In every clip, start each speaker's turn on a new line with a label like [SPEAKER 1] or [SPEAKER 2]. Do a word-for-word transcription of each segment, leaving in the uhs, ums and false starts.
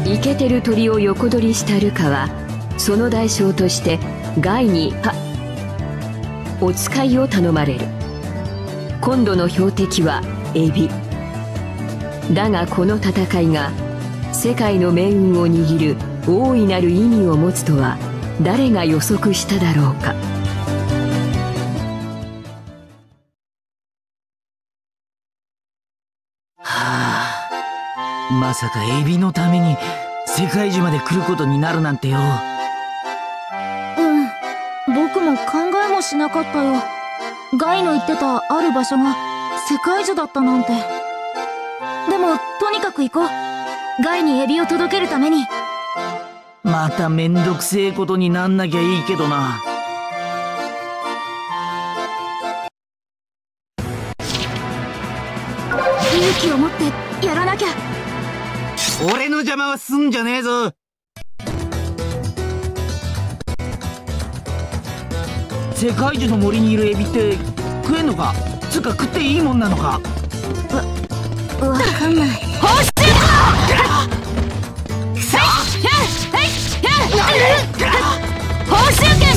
[SPEAKER 1] イケてる鳥を横取りしたルカはその代償としてガイにはお使いを頼まれる。今度の標的はエビだが、この戦いが世界の命運を握る大いなる意味を持つとは誰が予測しただろうか。
[SPEAKER 2] はあ、まさかエビのために世界樹まで来ることになるなんてよ。
[SPEAKER 3] うん、僕も考えもしなかったよ。ガイの言ってたある場所が世界樹だったなんて。でもとにかく行こう。ガイにエビを届けるために。
[SPEAKER 2] まためんどくせえことになんなきゃいいけどな。
[SPEAKER 3] 勇気を持ってやらなきゃ。
[SPEAKER 2] 俺の邪魔はすんじゃねえぞ。世界樹の森にいるエビって食えんのか？つうか食っていいもんなのか？
[SPEAKER 3] わ、わかんない。
[SPEAKER 2] 報酬報酬券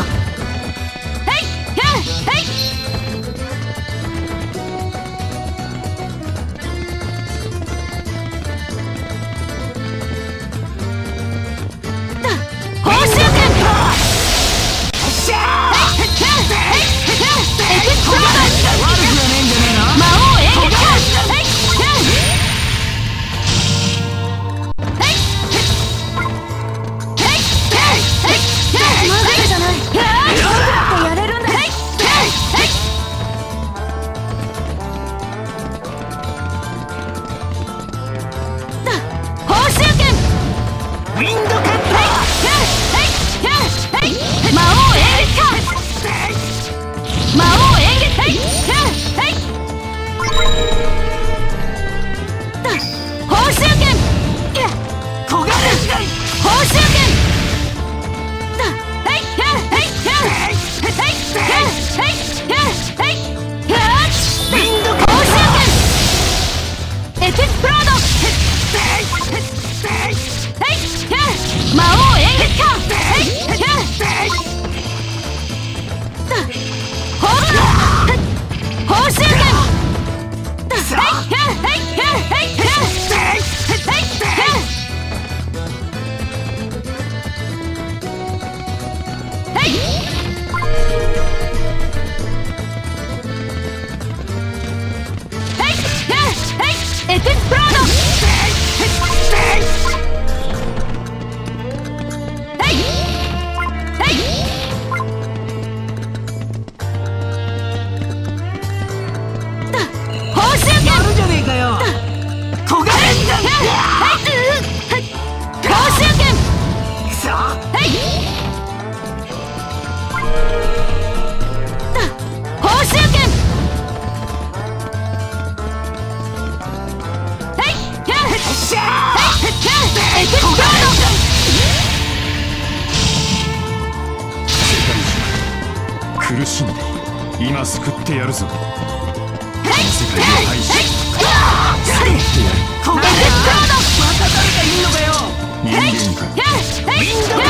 [SPEAKER 4] 苦しんで今救ってやるぞ。この世界を愛し救ってやる。
[SPEAKER 2] また誰かいんのかよ。
[SPEAKER 4] 人間か。
[SPEAKER 2] ウィンドカッ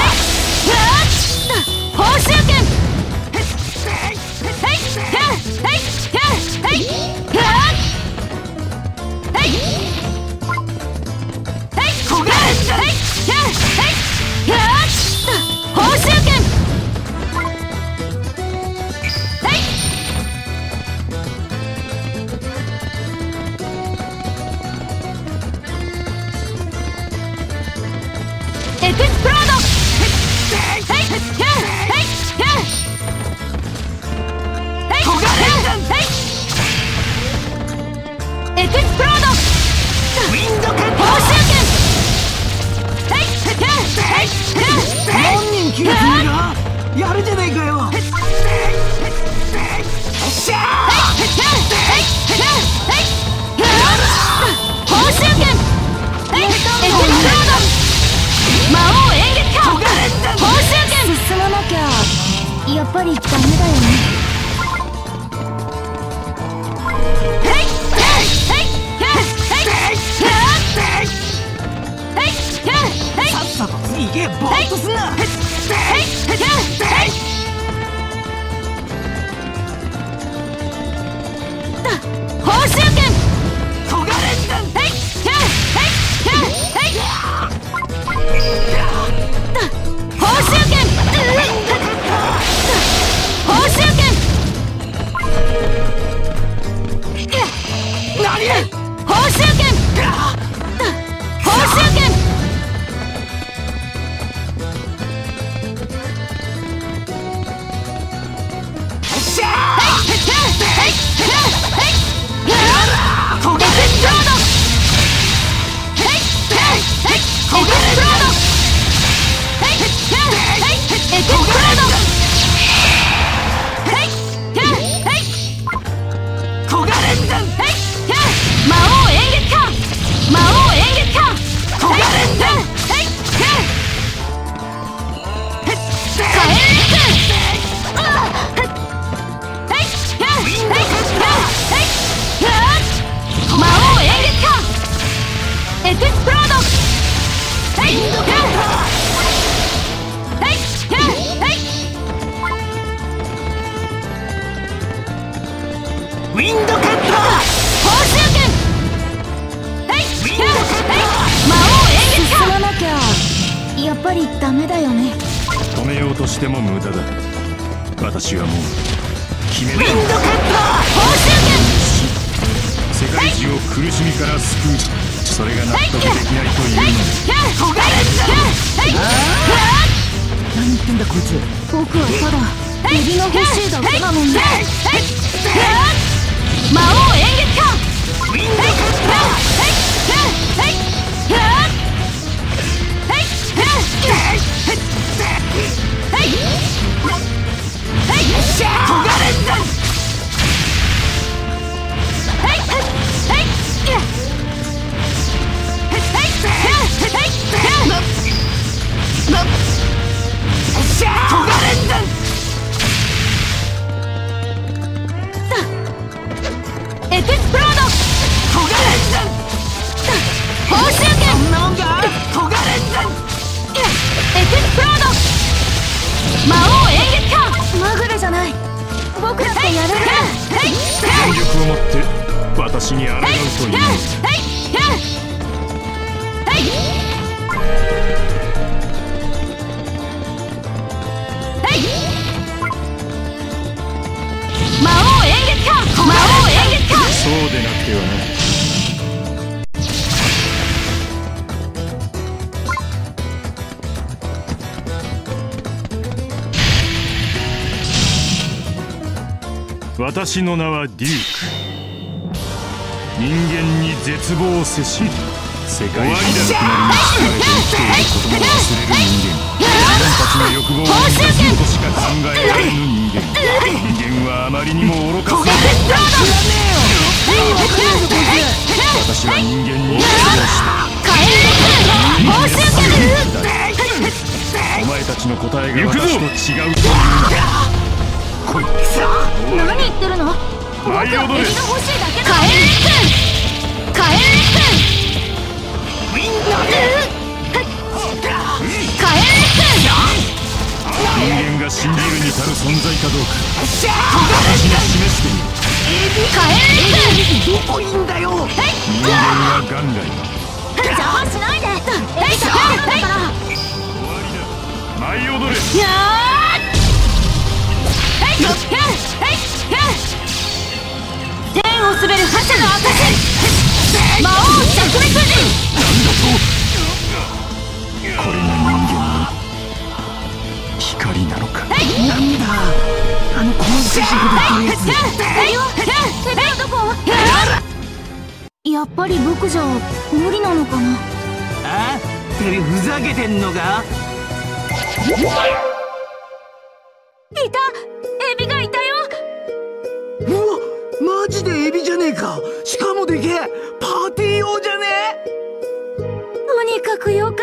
[SPEAKER 2] ト報酬券エクスプロード。エクスプロード。ウィンドカット報酬券。何人消えているかやるじゃないかよ。報酬券。エクスプロード。魔王演劇家報酬券。
[SPEAKER 3] 進まなきゃやっぱりダメだよね。エ
[SPEAKER 5] けぼーっとすんな。
[SPEAKER 2] 報酬券
[SPEAKER 5] 小金だ。
[SPEAKER 2] 報酬券報酬券
[SPEAKER 5] 何？
[SPEAKER 2] 報酬券報酬券
[SPEAKER 5] ウィンドカット。
[SPEAKER 2] 報酬券魔王演劇
[SPEAKER 3] 進まなきゃやっぱりダメだよね。
[SPEAKER 4] 止めようとしても無駄だ。私はもう決めた。
[SPEAKER 5] ウィンドカッ
[SPEAKER 2] 報酬券
[SPEAKER 4] 世界中を苦しみから救う。それが納得できないというのに。
[SPEAKER 5] 何言ってんだこいつ。
[SPEAKER 3] 僕はただエビが欲しいだけなのに。
[SPEAKER 2] 魔王演劇か
[SPEAKER 5] ウィンドカッ
[SPEAKER 2] エクスプロード報酬券
[SPEAKER 5] そんなもんが小金だ。
[SPEAKER 2] エクスプロード魔王演劇か
[SPEAKER 3] まぐれじゃない。僕だってやれる。
[SPEAKER 4] 全力を持って私に抗うというのに。
[SPEAKER 2] 魔王演劇か魔王演劇か
[SPEAKER 4] そうでなくてはな。私の名はデューク。人間に絶望をせし世界中のくなりに疲れて生きていることも忘れる人間。自分たちの欲望を満たすことしか考えられぬ人間。人間はあまりにも愚かすぎる。私は人間に失望した。お前たちの答えが私と違うというのだ。来い。
[SPEAKER 3] 何言ってるの？僕はエビが欲しいだけだ。
[SPEAKER 2] カエルくんカエルくん
[SPEAKER 5] ウィンド
[SPEAKER 2] カエルくん
[SPEAKER 4] 人間が信じるに足る存在かどうか私に示してみる。
[SPEAKER 2] カエルくん
[SPEAKER 5] どこいんだよ。
[SPEAKER 4] 人間は元来
[SPEAKER 3] 邪魔しないで。エビが好きなんだから。
[SPEAKER 4] 終わりだ。舞い踊れ。
[SPEAKER 2] やー天を滑る覇者の証魔王着滅人。
[SPEAKER 4] これが人間の光なのか。
[SPEAKER 5] なんだあのこの筋ほどのやつ。
[SPEAKER 3] エビはどこ？やっぱり僕じゃ無理なのかな。
[SPEAKER 5] あ？テレビふざけてんのか？
[SPEAKER 3] いた！エビがいたよ！
[SPEAKER 5] うわマジでエビじゃねえか。しかもでけえ。パーティー用じゃねえ。
[SPEAKER 3] とにかくよかった。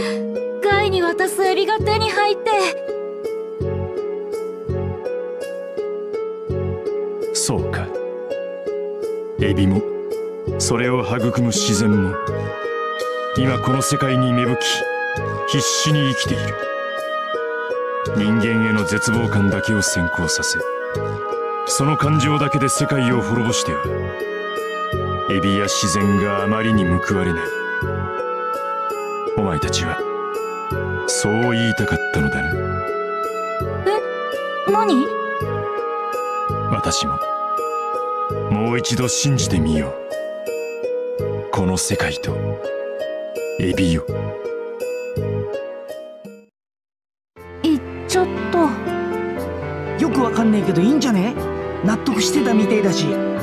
[SPEAKER 3] ガイに渡すエビが手に入って。
[SPEAKER 4] そうか。エビもそれを育む自然も今この世界に芽吹き必死に生きている。人間への絶望感だけを先行させ、その感情だけで世界を滅ぼしてはエビや自然があまりに報われない。お前たちはそう言いたかったのだな。
[SPEAKER 3] え、何？
[SPEAKER 4] 私ももう一度信じてみよう。この世界とエビよ。
[SPEAKER 3] 言っちゃった。
[SPEAKER 5] よくわかんねえけどいいんじゃね？納得してたみてえだし。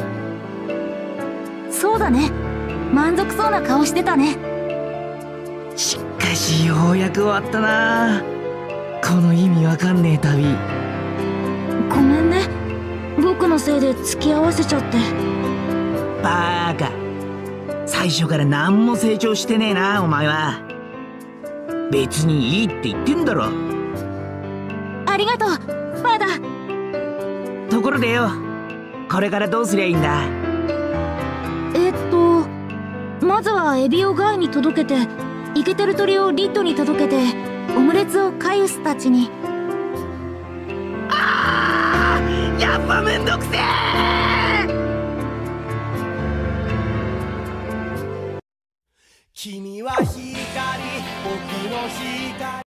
[SPEAKER 3] そうだね。満足そうな顔してたね。
[SPEAKER 5] しかしようやく終わったな。この意味わかんねえ旅。
[SPEAKER 3] ごめんね、僕のせいで付き合わせちゃって。
[SPEAKER 5] バーカ、最初から何も成長してねえなお前は。別にいいって言ってんだろ。
[SPEAKER 3] ありがとうパーダ。
[SPEAKER 5] ところでよ、これからどうすりゃいいんだ？
[SPEAKER 3] えっとまずはエビをガイに届けて、イケてる鳥をリッドに届けて、オムレツをカイウスたちに。
[SPEAKER 5] あー、やっぱめんどくせえ。